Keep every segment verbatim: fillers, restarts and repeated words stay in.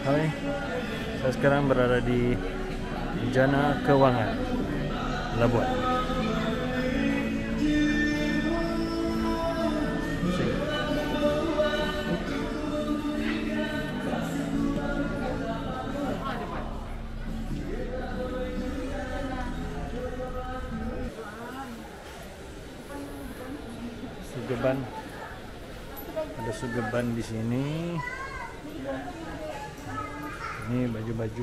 Hai, saya sekarang berada di Jana Keuangan, Labuan. Sugeban, ada Sugeban di sini. Ini baju-baju.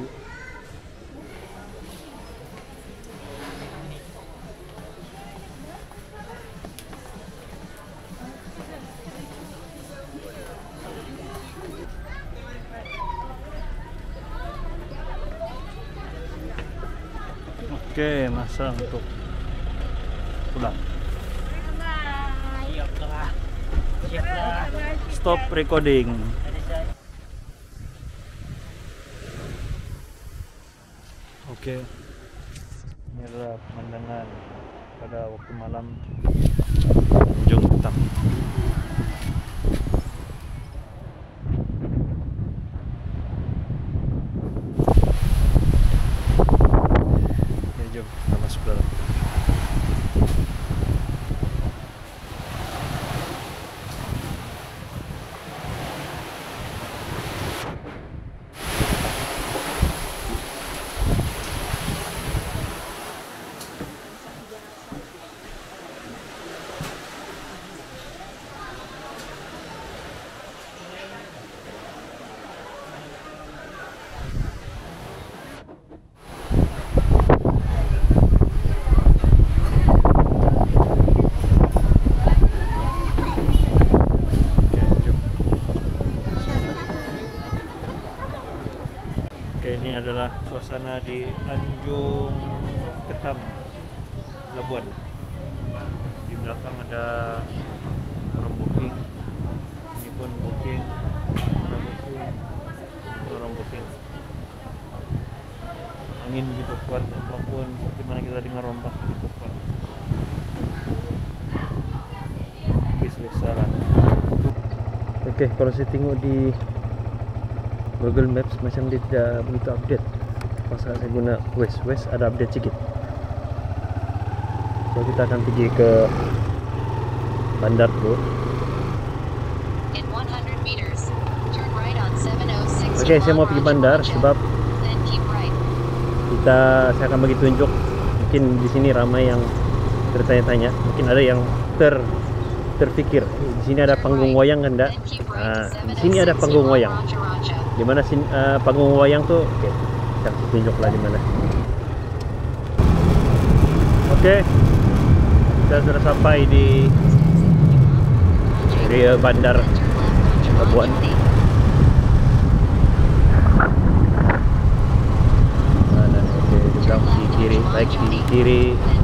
Oke, masa untuk pulang. Stop recording. Oke, ini adalah pemandangan pada waktu malam Tanjung Hitam. Ya, jom kita masuk dalam. Ini adalah suasana di Tanjung Hitam, Labuan. Di belakang ada orang booking. Ini pun booking, orang booking, orang booking. Angin begitu kuat, apapun dimana kita dengar ombak begitu kuat. Oke, selesai. Oke, kalau saya tengok di Google Maps macam dia tidak begitu update. Pasal saya guna Waze, Waze ada update sedikit. So kita akan pergi ke bandar dulu. Oke, okay, saya mau pergi bandar sebab kita saya akan bagi tunjuk. Mungkin di sini ramai yang bertanya-tanya. Mungkin ada yang ter terfikir di sini ada panggung wayang kan enggak? Nah, di sini ada panggung wayang. Di mana sini uh, panggung wayang tuh? Oke, kita tunjuklah di mana. Oke, kita sudah sampai di area bandar Labuan. Mana? Oke, di belakang di kiri, baik di kiri.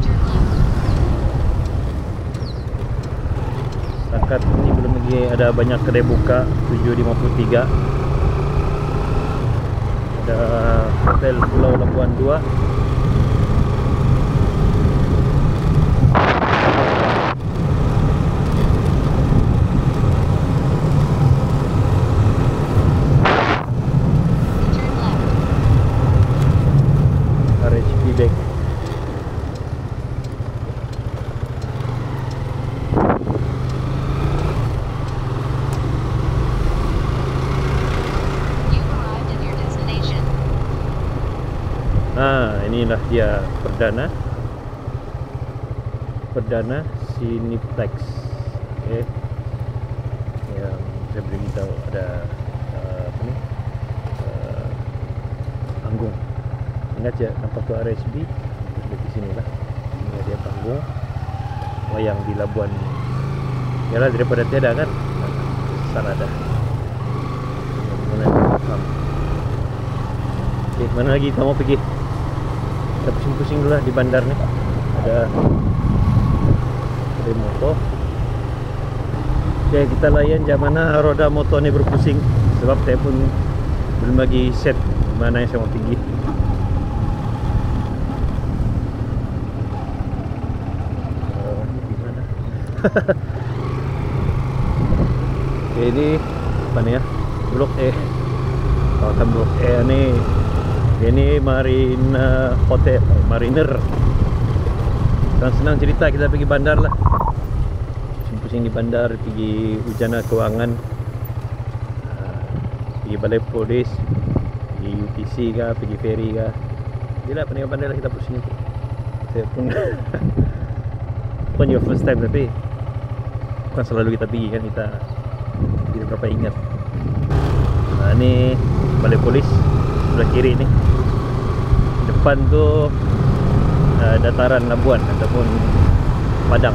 Setakat ini belum lagi ada banyak kedai buka. tujuh lima puluh tiga. Ada Hotel Pulau Labuan dua. R H B Bank. Nah, inilah dia perdana perdana Cineplex. Oke, okay. Yang saya beritahu ada uh, apa ni uh, panggung. Ingat ya, nampak tu R S B di sini lah. Ini dia panggung wayang di Labuan. Yalah, daripada tiada kan, salah dah. Mana Oke, okay, mana lagi kita mau pergi? Kita pusing-pusing dulu lah di bandar nih. Ada kedai motor. Oke, kita layan jam mana roda motor ini berpusing. Sebab saya pun belum lagi set mana yang saya mau pergi. Uh, di mana? Oke, ini apa nih ya? Blok E. kawasan Blok E ni. Ini Marina Hotel, Mariner. Senang-senang cerita kita pergi bandar lah. Pusing-pusing di bandar, pergi Hujana Kewangan, uh, pergi Balai Polis, pergi U T C kah, pergi ferry kah. Jelah pening bandar lah kita pusing itu. Saya pun bukan juga first time, tapi bukan selalu kita pergi kan, kita tidak berapa ingat. Nah, ini Balai Polis sebelah kiri ni. Depan tu uh, dataran Labuan ataupun Padang.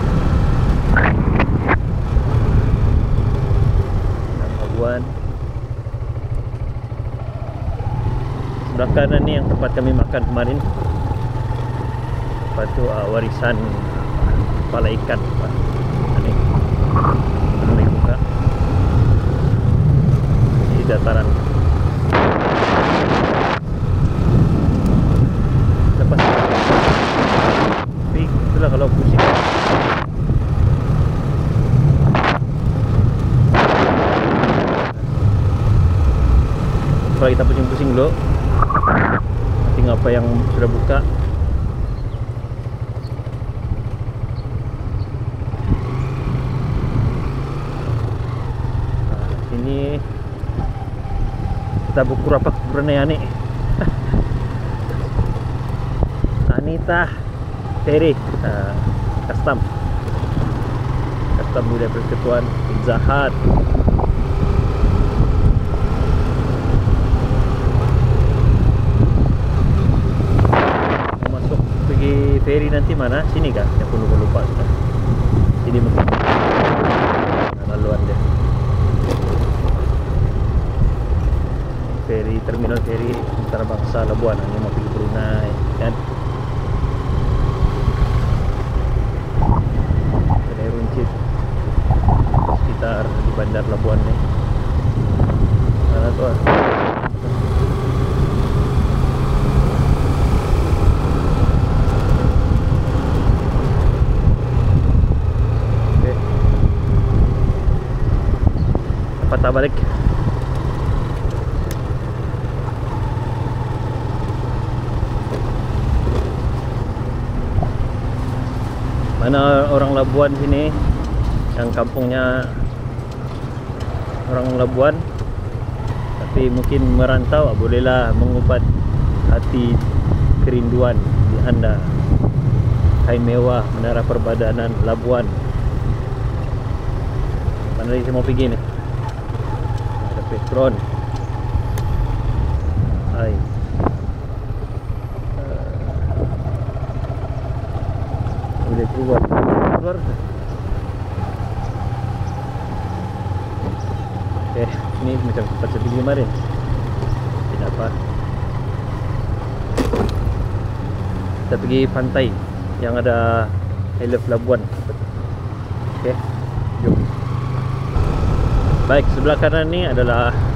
Labuan. Sebelah kanan ni yang tempat kami makan kemarin. Lepas tu uh, warisan kepala ikan. Ini boleh buka. Ini dataran. Lepas tapi itulah kalau pusing. Kalau kita pusing-pusing dulu, tengok apa yang sudah buka. Nah, sini kita buku apa kuburan ni? Anita Ferry, uh, custom custom budaya persekutuan Pizza Hut. Masuk pergi ferry nanti mana? Sini kah? Yang pun lupa sudah. Sini mungkin laluan dia. Ferry, terminal ferry antarabangsa Labuan. Ini mau pergi Brunei kan? Runcit sekitar di bandar Labuan ni. Mana tu ah? Okey. Patah balik. Mana orang Labuan sini yang kampungnya orang Labuan tapi mungkin merantau, bolehlah mengubat hati kerinduan di anda. Hai mewah Menara Perbadanan Labuan. Mana lagi saya mau pergi ni? Ada Petron. Hai boleh keluar keluar. Okay, ni macam tempat saya pergi kemarin. Tidak apa, kita pergi pantai yang ada I Love Labuan. Okay, jom. Baik, sebelah kanan ni adalah